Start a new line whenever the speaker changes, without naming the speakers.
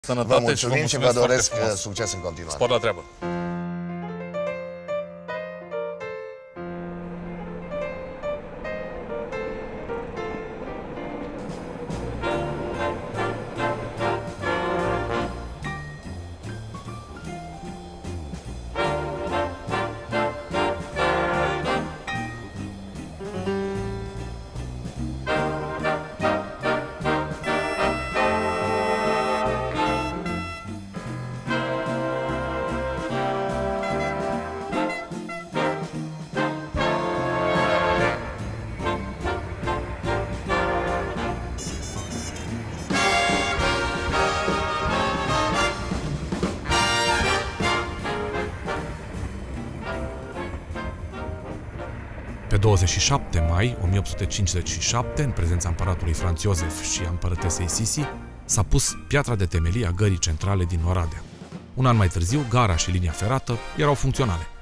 Sănătate.
Vă mulțumim și vă doresc
frumos.
succes în continuare.
Spor la treabă.
Pe 27 mai 1857, în prezența împăratului Franz Josef și a împărătesei Sisi, s-a pus piatra de temelie a gării centrale din Oradea. Un an mai târziu, gara și linia ferată erau funcționale.